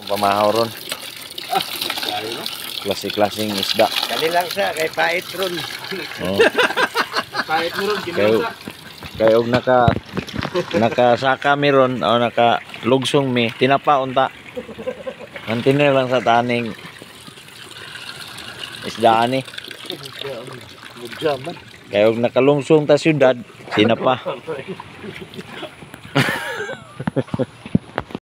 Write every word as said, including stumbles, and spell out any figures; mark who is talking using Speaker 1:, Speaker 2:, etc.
Speaker 1: pamahaw ron.
Speaker 2: Ah, dahil no?
Speaker 1: Klase-klaseng isda.
Speaker 3: Kani lang siya, kay pait ron.
Speaker 1: Oh.
Speaker 2: Kahit mo ron,
Speaker 1: Kayo,
Speaker 2: kinunsa.
Speaker 1: kayo naka nakasaka mi ron o naka lugsong mi tinapa unta. Mantinir lang sa taning isdaan ni.
Speaker 3: Mudyaman.
Speaker 1: Kayo nakalungsong ta syudad tinapa.